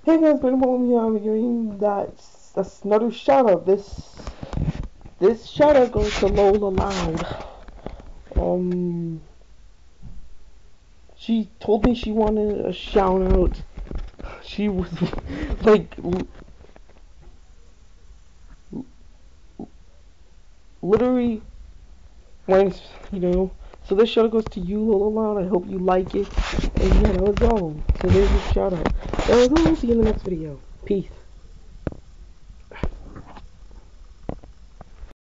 Hey guys, been home here. I'm giving that's another shout out. This shout out goes to Lola Loud. Um, she told me she wanted a shout out. She was like literally when So this shout out goes to you, Lola Loud. I hope you like it. And yeah, that was all. So there's your shout out. That was all. See you in the next video. Peace.